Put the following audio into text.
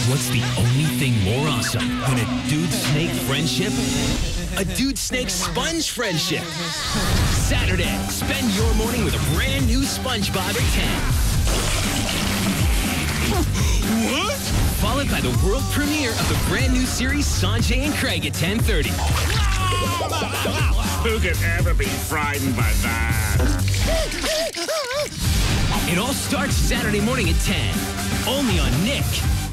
What's the only thing more awesome than a dude-snake friendship? A dude-snake sponge friendship. Saturday, spend your morning with a brand new SpongeBob at 10. What? Followed by the world premiere of the brand new series Sanjay and Craig at 10:30. Who could ever be frightened by that? It all starts Saturday morning at 10. Only on Nick.